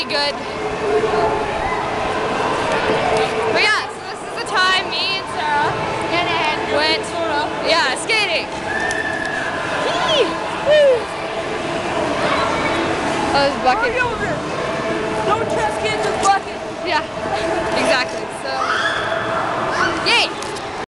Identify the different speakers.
Speaker 1: good. But yeah, so this is the time me and Sarah went, yeah, skating. Oh, there's a bucket.
Speaker 2: Don't trust kids with buckets.
Speaker 1: Yeah, exactly.